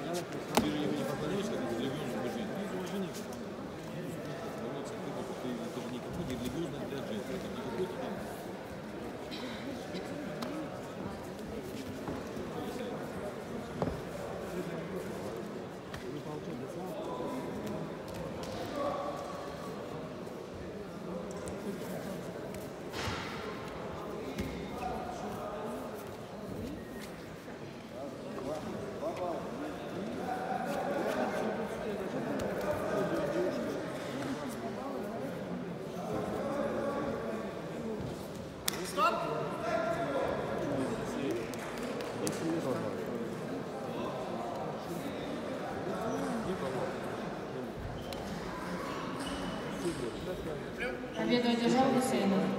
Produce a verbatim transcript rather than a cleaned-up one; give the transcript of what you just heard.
Ты же ему не поклоняешься, как религиозный божеству. Ты уважение. Это же не какой-то религиозный для жизни. Это не какой-то там. Победу одержал Гусейнов.